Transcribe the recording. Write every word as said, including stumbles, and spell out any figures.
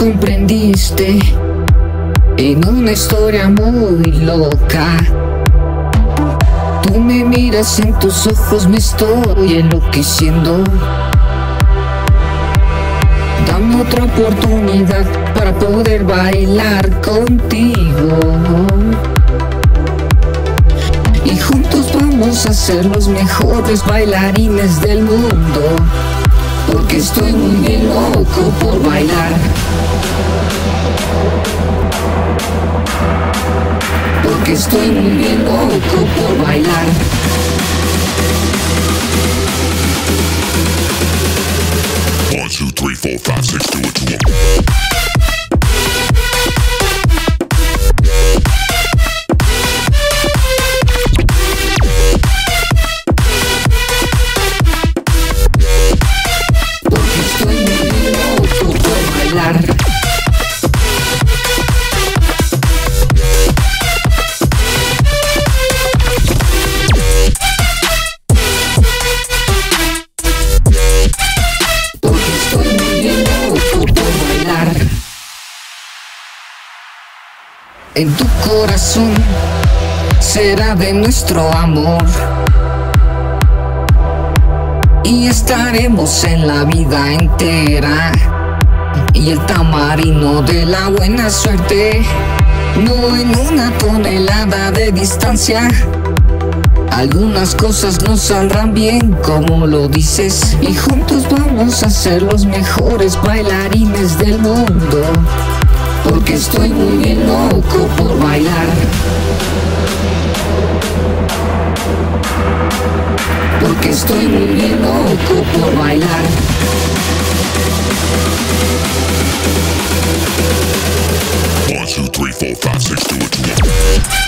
comprendiste en una historia muy loca. Tú me miras, en tus ojos me estoy enloqueciendo. Dame otra oportunidad para poder bailar contigo, y juntos vamos a ser los mejores bailarines del mundo, porque estoy muy bien loco por bailar. Porque estoy muy bien loco por bailar. One, two, three, four, five, six, do what you want. Porque estoy muy bien loco por bailar. En tu corazón será de nuestro amor, y estaremos en la vida entera. Y el tamarino de la buena suerte, no en una tonelada de distancia. Algunas cosas no saldrán bien como lo dices, y juntos vamos a ser los mejores bailarines del mundo. Porque estoy muy bien loco por bailar. Porque estoy muy bien loco por bailar. One, two, three, four, five, six, do what you want.